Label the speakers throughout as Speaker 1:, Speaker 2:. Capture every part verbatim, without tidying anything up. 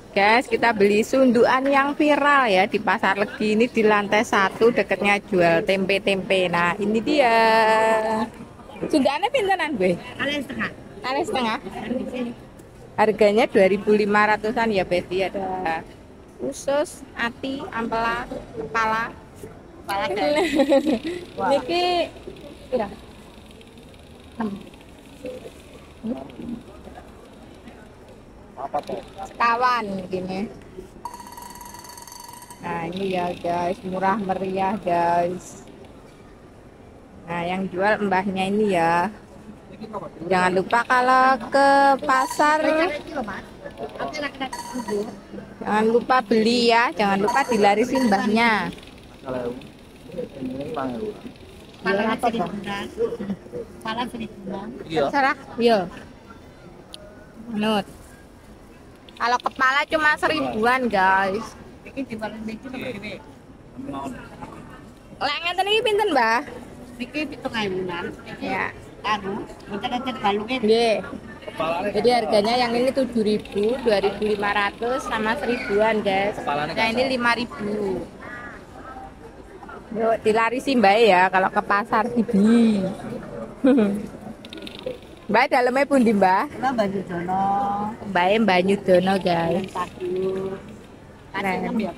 Speaker 1: Guys, kita beli sundukan yang viral ya di Pasar Legi ini di lantai satu dekatnya jual tempe-tempe. Nah, ini dia. Sundukannya pinteran, gue?
Speaker 2: Kalian setengah.
Speaker 1: Kali setengah. Harganya dua ribu lima ratusan ya, Besti. Ada usus, ati, ampela, kepala.
Speaker 2: Kepala
Speaker 1: Niki ya.
Speaker 3: Apa tuh?
Speaker 1: Sekawan gini. Nah, ini ya guys, murah meriah guys. Nah, yang jual mbahnya ini ya. Jangan lupa kalau ke pasar jangan lupa beli ya, jangan lupa dilarisin mbahnya.
Speaker 3: Kalau ini bang ya.
Speaker 2: Kepala seribu bulan. Kepala seribu bulan.
Speaker 3: Iya.
Speaker 1: Terserah, yo. Menut. Kalau kepala cuma seribuan guys.
Speaker 2: Ini di balik itu lebih gede.
Speaker 1: Lengan tadi pinten mbah?
Speaker 2: Ini pitung ayunan.
Speaker 1: Ya.
Speaker 2: Anu, macam-macam balungnya.
Speaker 1: Ye. Jadi harganya yang ini tujuh ribu, dua ribu lima ratus sama seribuan guys. Nah ini lima ribu. Yuk dilarisi mbak ya kalau ke pasar Tibi. Mbak dalamnya pun di mbak.
Speaker 2: Kalau baju dono.
Speaker 1: Mbak Mbak Nyudono guys.
Speaker 2: Satu.
Speaker 1: Nah.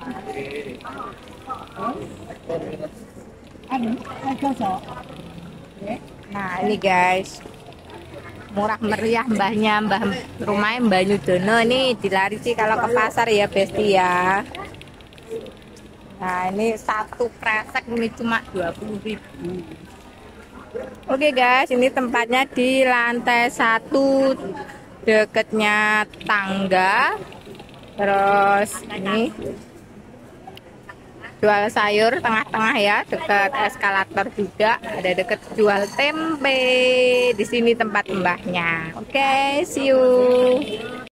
Speaker 2: Anu, ada sok.
Speaker 1: Nah ini guys, murah meriah mbahnya, mbah rumahnya Mbak Nyudono nih dilarisi kalau ke pasar ya Besti ya. Nah ini satu kresek ini cuma dua puluh ribu. Oke guys, ini tempatnya di lantai satu deketnya tangga. Terus ini jual sayur tengah-tengah ya, dekat eskalator juga. Ada deket jual tempe. Di sini tempat mbahnya. Oke, see you.